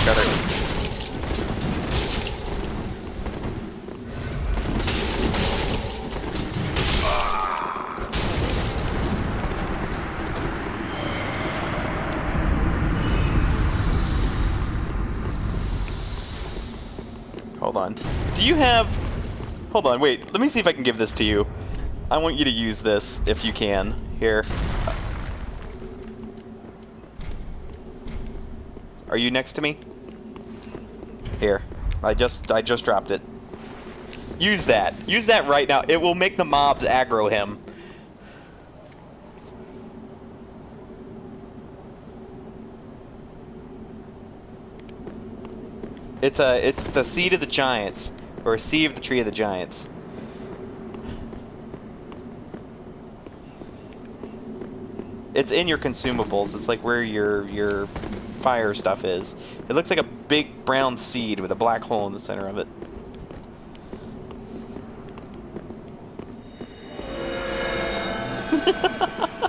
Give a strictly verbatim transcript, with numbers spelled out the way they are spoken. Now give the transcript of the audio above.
together. Hold on. Do you have... Hold on, wait. Let me see if I can give this to you. I want you to use this, if you can. Here. Are you next to me? Here. I just I just dropped it. Use that. Use that right now. It will make the mobs aggro him. It's a it's the seed of the giants, or a seed of the tree of the giants. It's in your consumables. It's like where your your fire stuff is. It looks like a big brown seed with a black hole in the center of it.